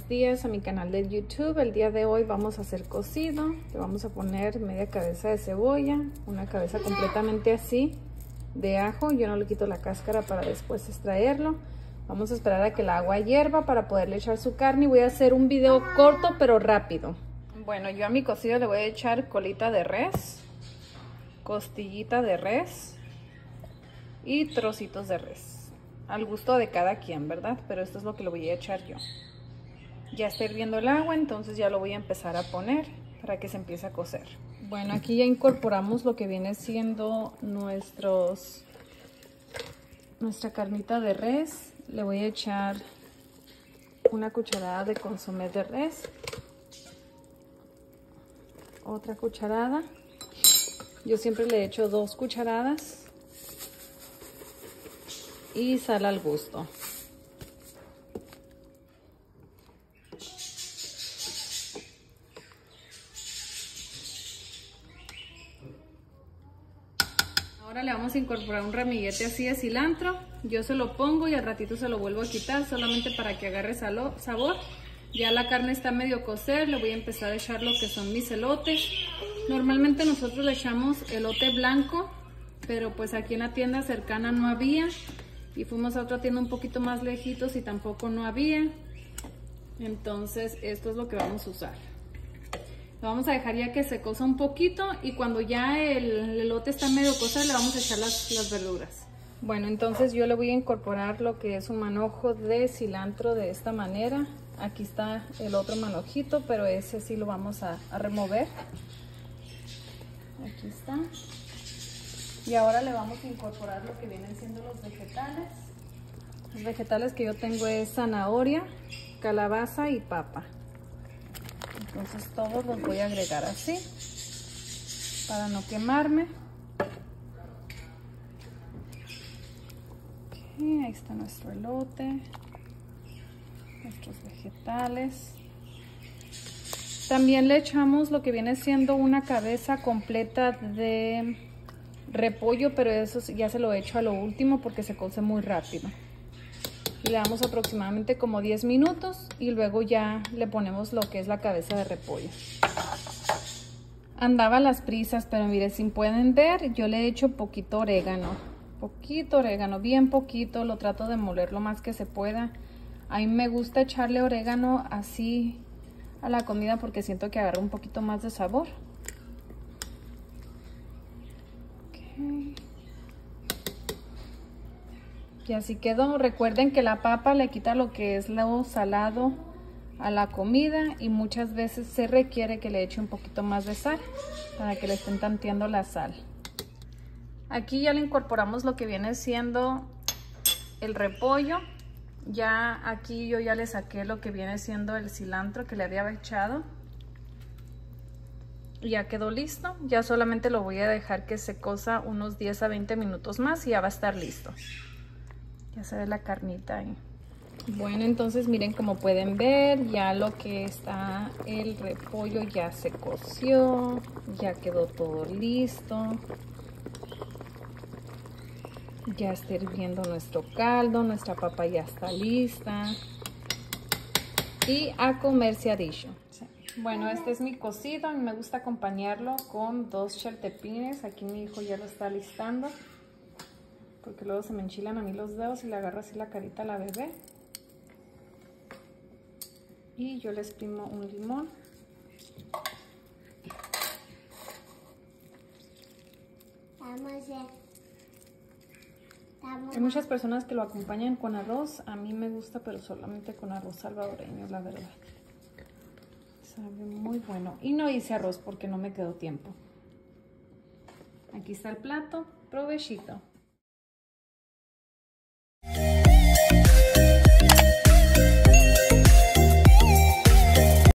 buenos días a mi canal de YouTube. El día de hoy vamos a hacer cocido. Le vamos a poner media cabeza de cebolla, una cabeza completamente así de ajo. Yo no le quito la cáscara para después extraerlo. Vamos a esperar a que el agua hierva para poderle echar su carne y voy a hacer un video corto pero rápido. Bueno, yo a mi cocido le voy a echar colita de res, costillita de res y trocitos de res. Al gusto de cada quien, ¿verdad? Pero esto es lo que le voy a echar yo. Ya está hirviendo el agua, entonces ya lo voy a empezar a poner para que se empiece a cocer. Bueno, aquí ya incorporamos lo que viene siendo nuestra carnita de res. Le voy a echar una cucharada de consomé de res. Otra cucharada. Yo siempre le echo 2 cucharadas. Y sal al gusto. Ahora le vamos a incorporar un ramillete así de cilantro. Yo se lo pongo y al ratito se lo vuelvo a quitar solamente para que agarre sabor. Ya la carne está medio cocer, le voy a empezar a echar lo que son mis elotes. Normalmente nosotros le echamos elote blanco, pero pues aquí en la tienda cercana no había. Y fuimos a otra tienda un poquito más lejitos y tampoco no había. Entonces esto es lo que vamos a usar. Lo vamos a dejar ya que se cosa un poquito y cuando ya el elote está medio cocer le vamos a echar las verduras. Bueno, entonces yo le voy a incorporar lo que es un manojo de cilantro de esta manera. Aquí está el otro manojito, pero ese sí lo vamos a remover. Aquí está. Y ahora le vamos a incorporar lo que vienen siendo los vegetales. Los vegetales que yo tengo es zanahoria, calabaza y papa. Entonces todos los voy a agregar así para no quemarme. Okay, ahí está nuestro elote, nuestros vegetales. También le echamos lo que viene siendo una cabeza completa de repollo, pero eso ya se lo echo a lo último porque se cose muy rápido. Y le damos aproximadamente como 10 minutos y luego ya le ponemos lo que es la cabeza de repollo. Andaba a las prisas, pero mire, si pueden ver, yo le he hecho poquito orégano, bien poquito, lo trato de moler lo más que se pueda. A mí me gusta echarle orégano así a la comida porque siento que agarra un poquito más de sabor. Y así quedó. Recuerden que la papa le quita lo que es lo salado a la comida y muchas veces se requiere que le eche un poquito más de sal para que le estén tanteando la sal. Aquí ya le incorporamos lo que viene siendo el repollo. Ya aquí yo ya le saqué lo que viene siendo el cilantro que le había echado. Ya quedó listo. Ya solamente lo voy a dejar que se cosa unos 10 a 20 minutos más y ya va a estar listo. Ya se ve la carnita ahí. Bueno, entonces miren, como pueden ver, ya lo que está el repollo ya se coció, ya quedó todo listo. Ya está hirviendo nuestro caldo, nuestra papa ya está lista. Y a comer se ha dicho. Sí. Bueno, este es mi cocido, a mí me gusta acompañarlo con 2 chiltepines. Aquí mi hijo ya lo está listando, porque luego se me enchilan a mí los dedos y le agarro así la carita a la bebé. Y yo le exprimo un limón. Hay muchas personas que lo acompañan con arroz. A mí me gusta, pero solamente con arroz salvadoreño, la verdad. Sabe muy bueno. Y no hice arroz porque no me quedó tiempo. Aquí está el plato. Provechito.